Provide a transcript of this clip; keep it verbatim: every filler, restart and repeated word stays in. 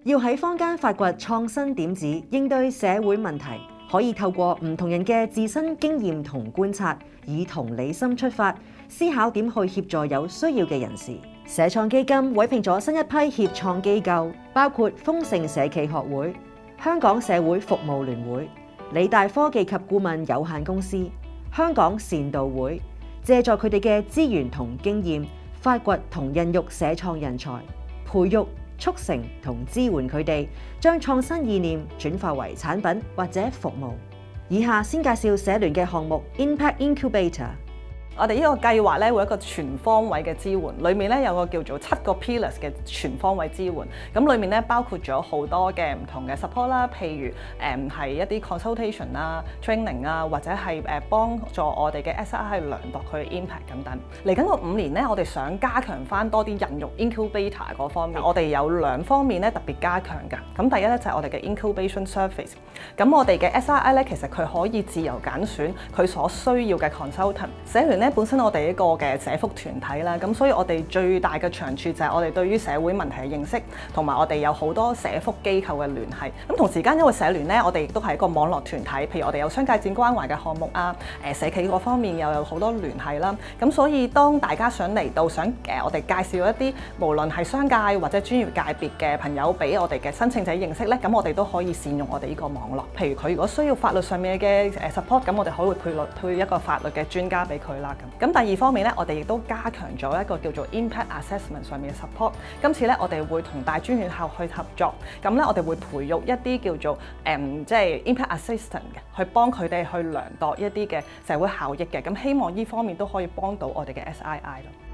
要喺坊間發掘創新點子，應對社會問題，可以透過唔同人嘅自身經驗同觀察，以同理心出發，思考點去協助有需要嘅人士。社創基金委聘咗新一批協創機構，包括豐盛社企學會、香港社會服務聯會、理大科技及顧問有限公司、香港善導會，借助佢哋嘅資源同經驗，發掘同孕育社創人才，培育、促成同支援佢哋，將創新意念轉化為產品或者服務。以下先介紹社聯嘅項目 Impact Incubator。 我哋呢個計劃咧會有一個全方位嘅支援，裏面咧有個叫做七個 pillars 嘅全方位支援。咁裏面咧包括咗好多嘅唔同嘅 support 啦，譬如誒係一啲 consultation 啦、training 啊，或者係誒幫助我哋嘅 S I 去量度佢 impact 等等。嚟緊個五年咧，我哋想加強翻多啲孕育 incubator 嗰方面。我哋有兩方面咧特別加強㗎。咁第一咧就係我哋嘅 incubation service。咁我哋嘅 S I 咧其實佢可以自由揀選佢所需要嘅 consultant。社聯咧本身我哋一個嘅社福團體啦，咁所以我哋最大嘅長處就係我哋對於社會問題嘅認識，同埋我哋有好多社福機構嘅聯繫。咁同時間因為社聯咧，我哋亦都係一個網絡團體，譬如我哋有商界展關懷嘅項目啊，誒社企嗰方面又有好多聯繫啦。咁所以當大家想嚟到想誒我哋介紹一啲無論係商界或者專業界別嘅朋友俾我哋嘅申請者認識咧，咁我哋都可以善用我哋呢個網絡。譬如佢如果需要法律上面嘅誒 support，咁我哋可以配律配一個法律嘅專家俾佢啦。咁咁第二方面咧，我哋亦都加強咗一個叫做 impact assessment 上面嘅 support。今次咧，我哋會同大專院校去合作，咁咧我哋會培育一啲叫做誒、嗯、即係 impact assistant 嘅，去幫佢哋去量度一啲嘅社會效益嘅。咁希望呢方面都可以幫到我哋嘅 S I I 咯。